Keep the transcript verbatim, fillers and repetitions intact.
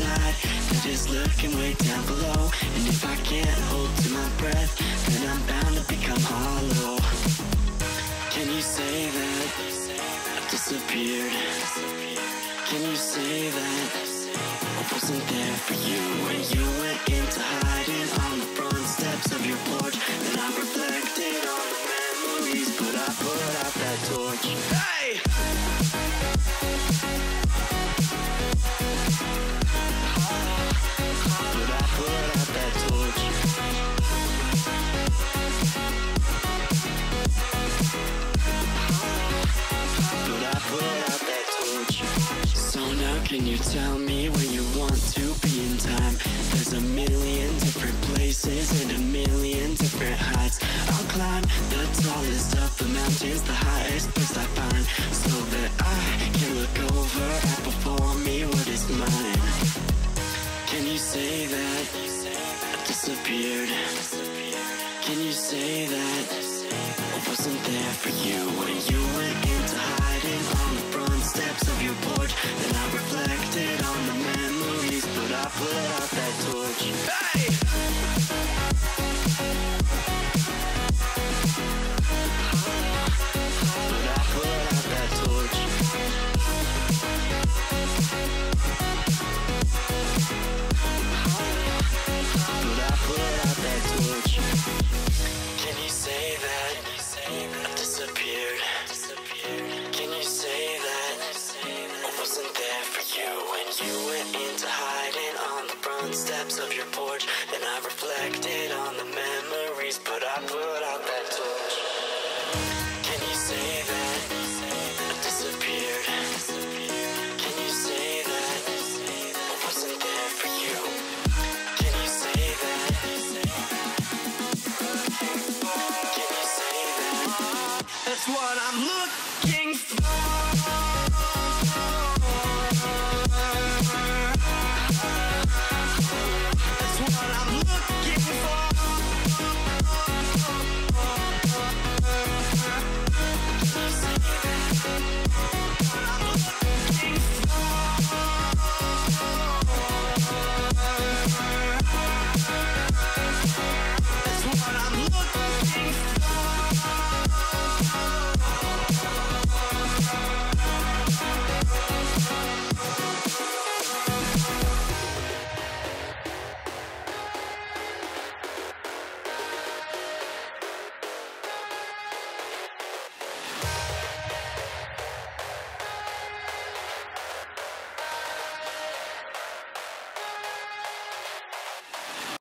light that is lurking way down below. And if I can't hold to my breath, then I'm bound to become hollow. Can you say that I've disappeared? Can you say that I wasn't there for you when you went into hiding on the front steps of your porch? And I reflected on the memories, but I put out that torch. Hey! But I put out that torch. But I put out that torch. So now can you tell me where you want to be in time? There's a million different places and a million different heights. I'll climb the tallest of the mountains, the highest place I find, so that I can look over at before me what is mine. Can you say that I disappeared? Can you say that I wasn't there for you when you went into hiding on the front steps of your porch? Then I reflected on the memories, but I put out that torch. Hey! But I put out that torch. But I put out that torch. Can you say that I disappeared? Can you say that I wasn't there for you when you went into hiding on the front steps of your porch? Then I reflected on the memories, but I put out that torch. Can you say that I disappeared? Can you say that I wasn't there for you? Can you say that? Can you say that? That's what I'm looking.